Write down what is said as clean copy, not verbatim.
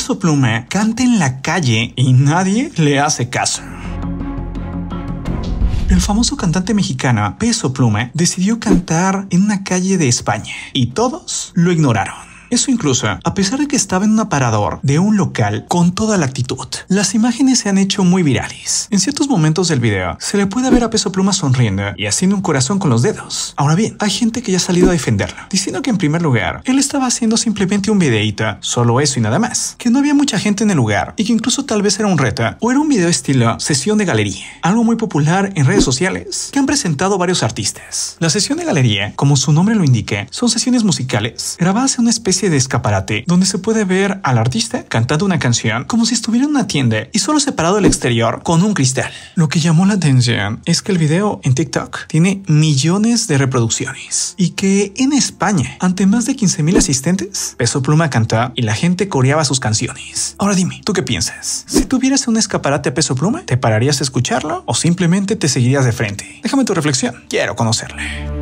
Peso Pluma canta en la calle y nadie le hace caso. El famoso cantante mexicano Peso Pluma decidió cantar en una calle de España y todos lo ignoraron. Eso incluso a pesar de que estaba en un aparador de un local con toda la actitud. Las imágenes se han hecho muy virales. En ciertos momentos del video se le puede ver a Peso Pluma sonriendo y haciendo un corazón con los dedos. Ahora bien, hay gente que ya ha salido a defenderlo, diciendo que en primer lugar, él estaba haciendo simplemente un videíto, solo eso y nada más, que no había mucha gente en el lugar y que incluso tal vez era un reto o era un video estilo sesión de galería, algo muy popular en redes sociales que han presentado varios artistas. La sesión de galería, como su nombre lo indica, son sesiones musicales grabadas en una especie de escaparate donde se puede ver al artista cantando una canción como si estuviera en una tienda y solo separado del exterior con un cristal. Lo que llamó la atención es que el video en TikTok tiene millones de reproducciones y que en España, ante más de 15,000 asistentes, Peso Pluma cantó y la gente coreaba sus canciones. Ahora dime, ¿tú qué piensas? Si tuvieras un escaparate a Peso Pluma, ¿te pararías a escucharlo o simplemente te seguirías de frente? Déjame tu reflexión, quiero conocerla.